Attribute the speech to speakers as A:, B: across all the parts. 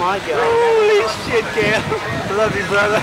A: my God.
B: Holy shit, Cam. Love you, brother.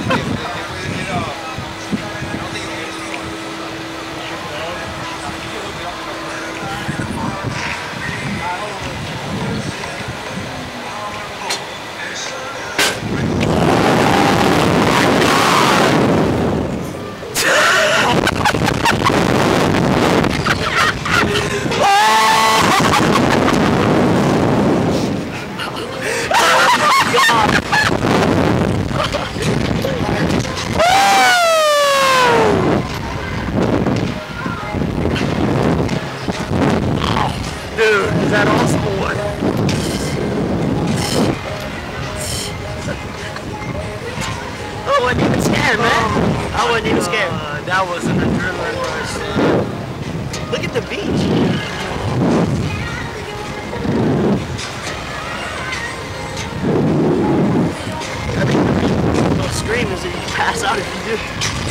B: Dude, is that awesome or what? I wasn't even scared, man. I wasn't even scared.
A: That was an adrenaline rush.
B: Look at the beach. I think the scream is that you pass out if you do.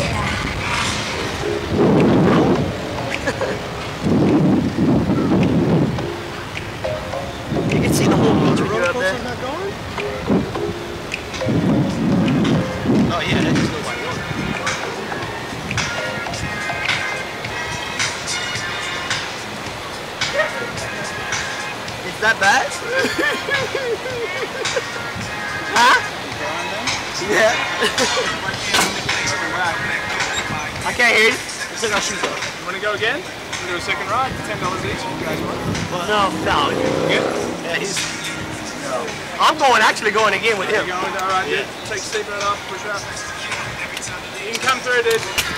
B: You can see the whole beach when you're up there.
A: Not going?
B: Oh yeah, that's just like water. It's that bad? Huh? Yeah. I can't hear you. Let's take our shoes off.
C: You want to go again? We'll do a second ride, $10 each. You guys want?
B: No.
C: Good?
B: Yeah, I'm actually going again with him.
C: You're going? All right, yeah. Take your seatbelt off, push up. You can come through, dude.